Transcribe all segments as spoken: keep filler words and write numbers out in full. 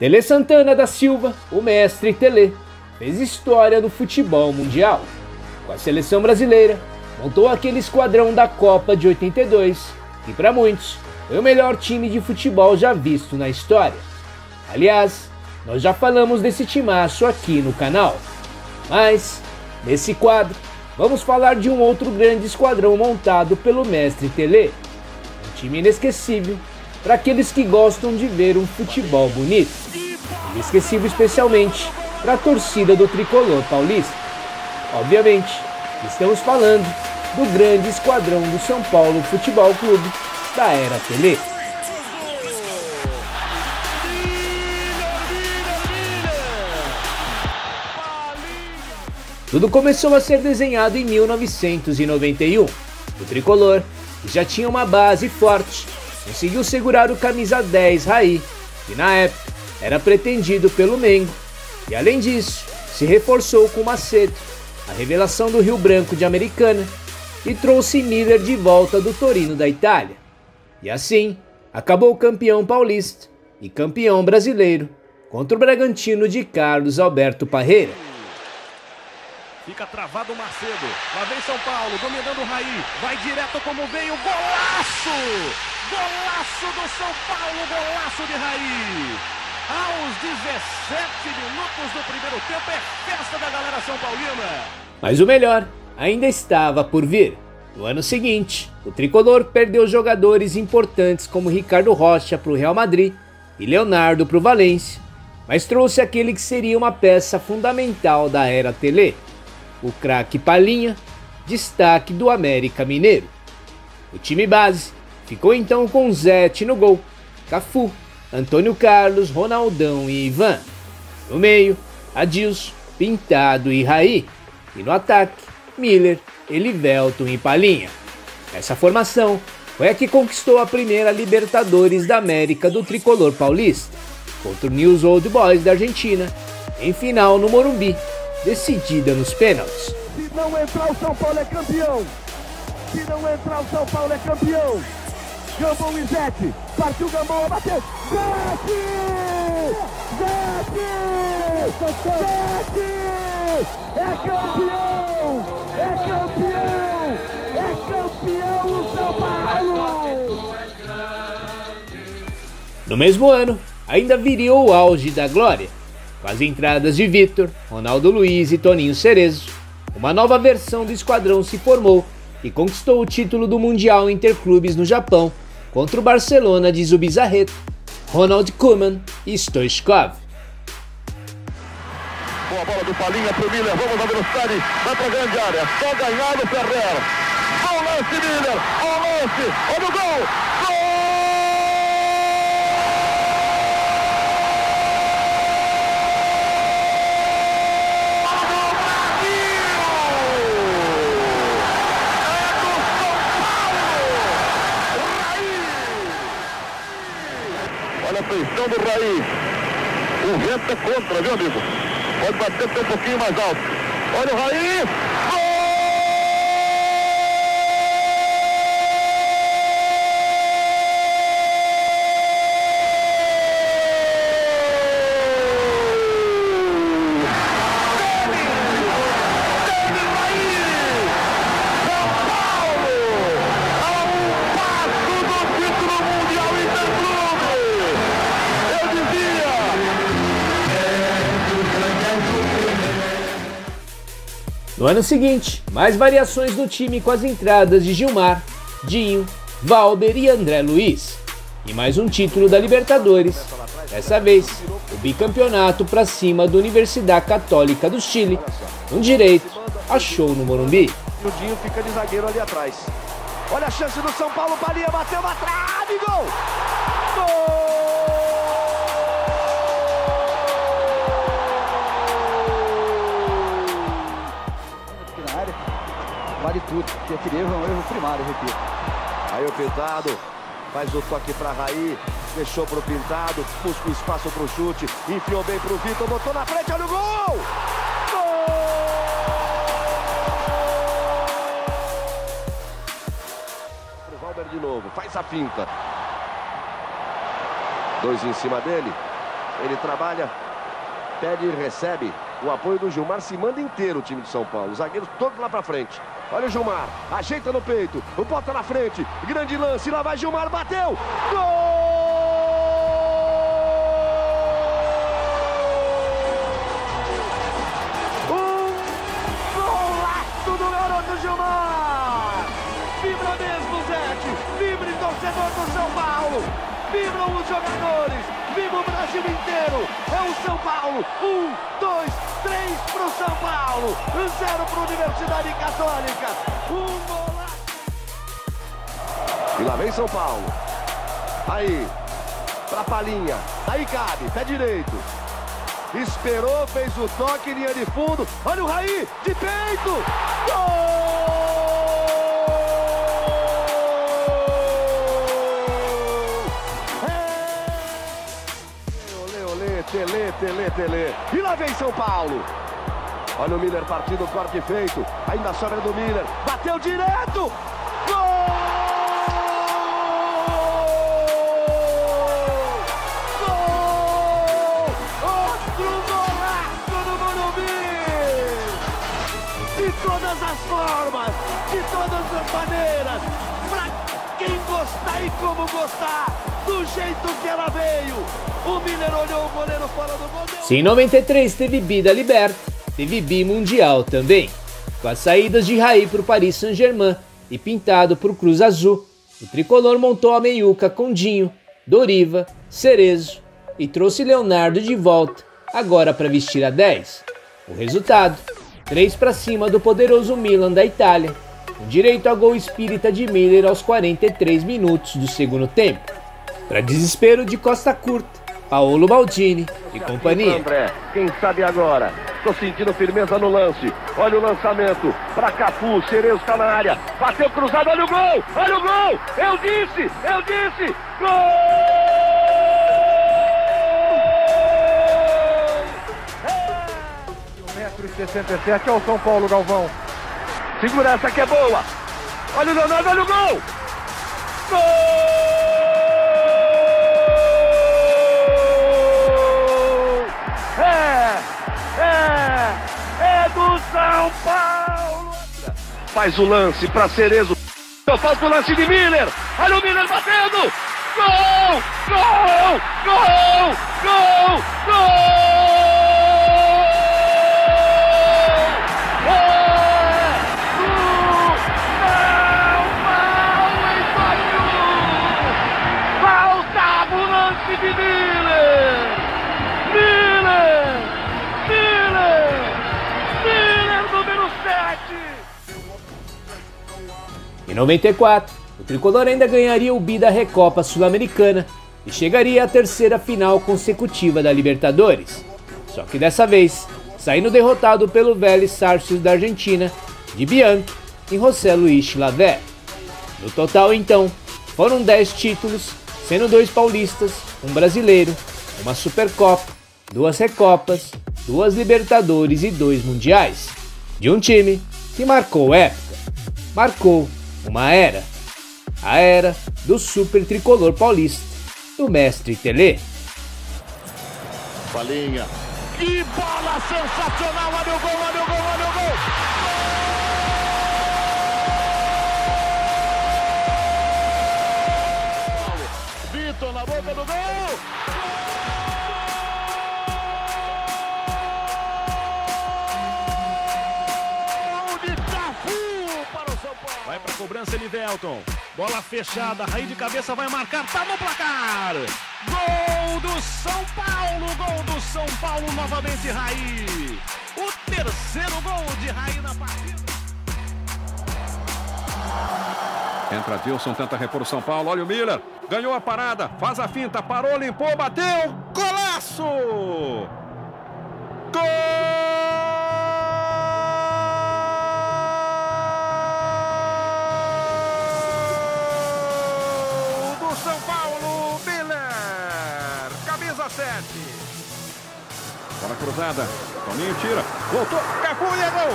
Tele Santana da Silva, o mestre Tele, fez história no futebol mundial. Com a seleção brasileira, montou aquele esquadrão da Copa de oitenta e dois, que para muitos foi o melhor time de futebol já visto na história. Aliás, nós já falamos desse timaço aqui no canal. Mas, nesse quadro, vamos falar de um outro grande esquadrão montado pelo mestre Tele. Um time inesquecível para aqueles que gostam de ver um futebol bonito. Inesquecível especialmente para a torcida do tricolor paulista. Obviamente, estamos falando do grande esquadrão do São Paulo Futebol Clube da era Tele. Tudo começou a ser desenhado em mil novecentos e noventa e um. O tricolor, que já tinha uma base forte, conseguiu segurar o camisa dez Raí, que na época era pretendido pelo Mengo, e além disso, se reforçou com Macedo, a revelação do Rio Branco de Americana, e trouxe Miller de volta do Torino da Itália. E assim, acabou campeão paulista e campeão brasileiro contra o Bragantino de Carlos Alberto Parreira. Fica travado o Macedo, lá vem São Paulo, dominando o Raí, vai direto como veio, golaço! Golaço do São Paulo, golaço de Raí! Aos dezessete minutos do primeiro tempo, é festa da galera São Paulina! Mas o melhor ainda estava por vir. No ano seguinte, o tricolor perdeu jogadores importantes como Ricardo Rocha para o Real Madrid e Leonardo para o Valência, mas trouxe aquele que seria uma peça fundamental da era Tele, o craque Palinha, destaque do América Mineiro. O time base ficou então com Zete no gol, Cafu, Antônio Carlos, Ronaldão e Ivan. No meio, Adilson, Pintado e Raí. E no ataque, Miller, Elivelton e Palinha. Essa formação foi a que conquistou a primeira Libertadores da América do tricolor paulista, contra o Newell's Old Boys da Argentina, em final no Morumbi, decidida nos pênaltis. Se não entrar o São Paulo é campeão! Se não entrar o São Paulo é campeão! Gambão e Zete, partiu Gambão, bateu! Zete! Zete! Zete! É campeão! É campeão! É campeão o São Paulo! No mesmo ano, ainda viria o auge da glória. Com as entradas de Vitor, Ronaldo Luiz e Toninho Cerezo, uma nova versão do esquadrão se formou e conquistou o título do Mundial Interclubes no Japão contra o Barcelona de Zubizarreta, Ronald Koeman e Stoichkov. Boa bola do Palinha pro Miller, vamos na velocidade, vai pra grande área, só ganhar do Ferrer. Bom lance, Miller, bom lance, olha o gol! Gol! Olha a pressão do Raí. O vento é contra, viu, amigo? Pode bater até um pouquinho mais alto. Olha o Raí. Gol! No ano seguinte, mais variações no time com as entradas de Gilmar, Dinho, Valber e André Luiz. E mais um título da Libertadores, dessa vez o bicampeonato para cima da Universidade Católica do Chile, um direito a show no Morumbi. O Dinho fica de zagueiro ali atrás. Olha a chance do São Paulo, Palinha bateu na trave, gol! Gol! Vale tudo, porque erro é um erro primário, repito. Aí o Pintado faz o toque pra Raí, fechou pro Pintado, busca o espaço pro chute, enfiou bem pro Vitor, botou na frente, olha o gol! Gol! Pro Valber de novo, faz a finta. Dois em cima dele, Ele trabalha, pede e recebe o apoio do Gilmar. Se manda inteiro o time de São Paulo. Os zagueiros todos lá pra frente. Olha o Gilmar, ajeita no peito, bota na frente, grande lance, lá vai Gilmar, bateu, gol! Um golaço do garoto Gilmar! Vibra mesmo, Zete, vibra torcedor do São Paulo, vibram os jogadores, vibra o Brasil inteiro, é o São Paulo, um, dois, três pro São Paulo, zero pro Universidade Católica, um golaço. E lá vem São Paulo, aí, pra Palinha, aí cabe, pé direito, esperou, fez o toque, linha de fundo, olha o Raí, de peito, gol! Tele, tele, tele. E lá vem São Paulo. Olha o Miller partindo, corte feito. Ainda sobra do Miller. Bateu direto. Gol! Gol! Outro golaço do Morumbi! De todas as formas, de todas as maneiras. Pra quem gostar e como gostar. Do jeito que ela veio. O Miller olhou o goleiro fora do gol. Se em noventa e três teve bi da Liberta, teve bi mundial também. Com as saídas de Raí para o Paris Saint-Germain e pintado por Cruz Azul, o tricolor montou a meiuca com Dinho, Doriva, Cerezo e trouxe Leonardo de volta, agora para vestir a dez. O resultado, três para cima do poderoso Milan da Itália, com direito a gol espírita de Miller aos quarenta e três minutos do segundo tempo. Para desespero de Costa Curta, Paolo Maldini e companhia. André, quem sabe agora? Tô sentindo firmeza no lance. Olha o lançamento para Cafu, Cerezo está na área. Bateu cruzado, olha o gol! Olha o gol! Eu disse! Eu disse! Gol! um metro e sessenta e sete, olha o São Paulo, Galvão. Segura essa que é boa! Olha o Leonardo, olha o gol! Gol! São Paulo! Faz o lance para Cerezo. Falta o lance de Miller. Olha o Miller batendo. Gol! Gol! Gol! Gol! Gol! É do São Paulo em Paris! Faltava o lance de Miller. Miller! Miller! Em noventa e quatro, o tricolor ainda ganharia o bi da Recopa Sul-Americana e chegaria à terceira final consecutiva da Libertadores. Só que dessa vez, saindo derrotado pelo Vélez Sarsfield da Argentina, de Bianchi e José Luis Chilavert. No total, então, foram dez títulos, sendo dois paulistas, um brasileiro, uma Supercopa, duas Recopas, duas Libertadores e dois Mundiais. De um time que marcou época, marcou uma era, a era do super tricolor paulista, do mestre Tele. Palinha, que bola sensacional, olha o gol, olha o gol, olha o gol! Vitor na boca do gol! Vai para cobrança Elivelton. Bola fechada, Raí de cabeça vai marcar, tá no placar. Gol do São Paulo, gol do São Paulo novamente Raí. O terceiro gol de Raí na partida. Entra Dilson, tenta repor o São Paulo, olha o Miller. Ganhou a parada, faz a finta, parou, limpou, bateu. Golaço! Gol! São Paulo, Miller, camisa sete. Bola cruzada, Toninho tira, voltou, Cafu e é gol.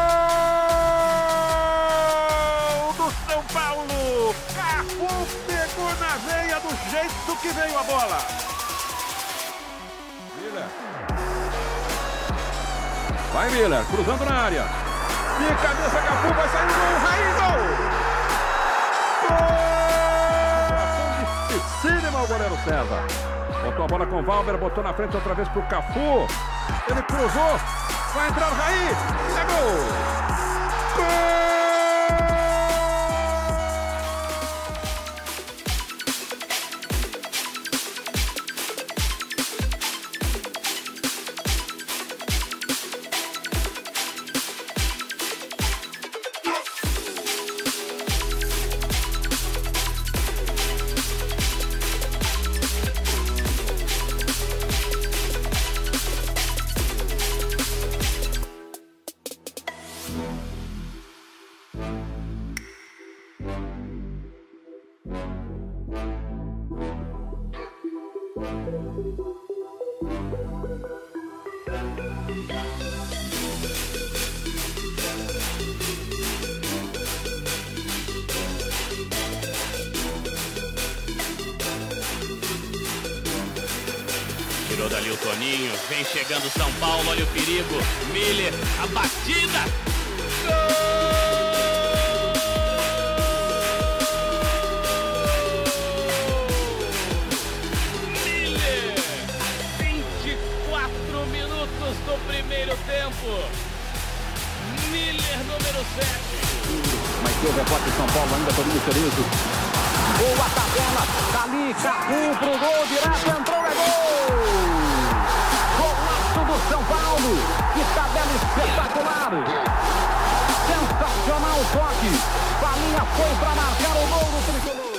Gol do São Paulo, Cafu pegou. Vamos na veia do jeito que veio a bola. Miller. Vai Miller, cruzando na área. De cabeça, Cafu, vai sair o gol. Raí, gol! Gol! Dificílima o goleiro César. Botou a bola com o Valber, botou na frente outra vez pro Cafu. Ele cruzou. Vai entrar o Raí. É gol! Gol! Tirou dali o Toninho, vem chegando São Paulo, olha o perigo, Miller, a batida, gol! Miller, vinte e quatro minutos do primeiro tempo, Miller número sete. Mas deu rebote em São Paulo, ainda Toninho Cerezo. Boa tabela, dali, Cafu pro gol, direto, entrou, é gol! Golaço do São Paulo, que tabela espetacular! Sensacional o toque, Palinha foi para marcar o gol do tricolor!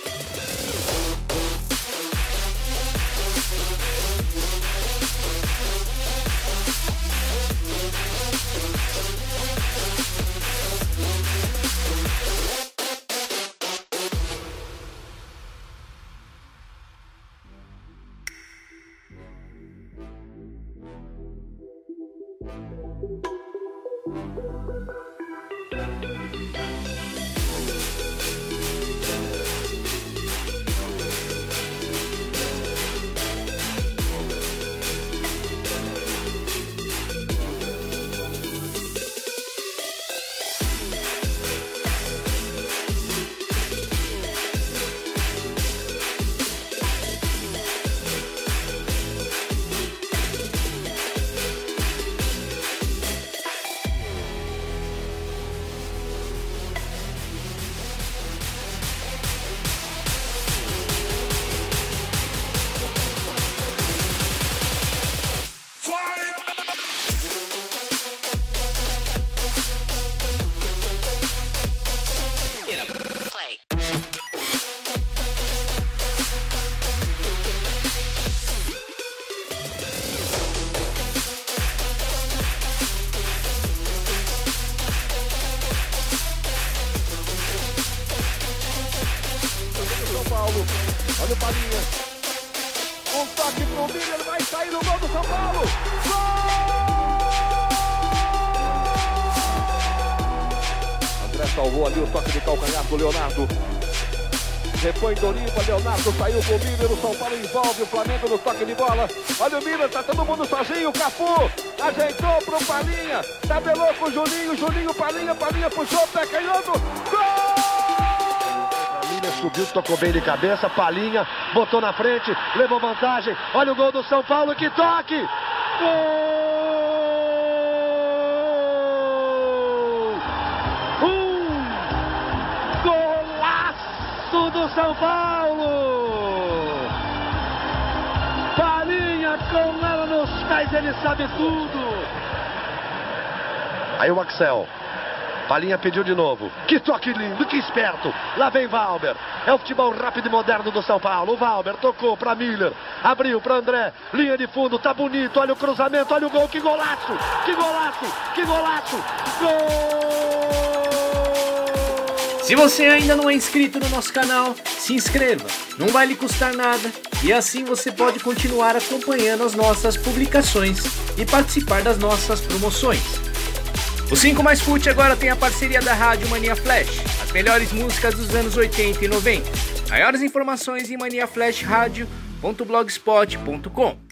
Paulo, olha o Palinha, um toque pro Miller, ele vai sair no gol do São Paulo, gol! André salvou ali o toque de calcanhar do Leonardo, repõe Dorinho para Leonardo, saiu com o Miller, o São Paulo envolve o Flamengo no toque de bola, olha o Miller, tá todo mundo sozinho, o Cafu ajeitou pro Palinha, tabelou com o Juninho, Juninho, Palinha, Palinha puxou, pé canhoto, gol! Subiu, tocou bem de cabeça, Palinha, botou na frente, levou vantagem, olha o gol do São Paulo, que toque! Gol! Um golaço do São Paulo! Palinha com ela nos pés, ele sabe tudo! Aí o Axel. Palinha pediu de novo. Que toque lindo, que esperto. Lá vem Valber. É o futebol rápido e moderno do São Paulo. O Valber tocou para Miller. Abriu para André. Linha de fundo, tá bonito. Olha o cruzamento, olha o gol. Que golaço, que golaço, que golaço. Gol! Se você ainda não é inscrito no nosso canal, se inscreva. Não vai lhe custar nada. E assim você pode continuar acompanhando as nossas publicações e participar das nossas promoções. O cinco Mais Fute agora tem a parceria da Rádio Mania Flash, as melhores músicas dos anos oitenta e noventa. Maiores informações em mania flash rádio ponto blogspot ponto com.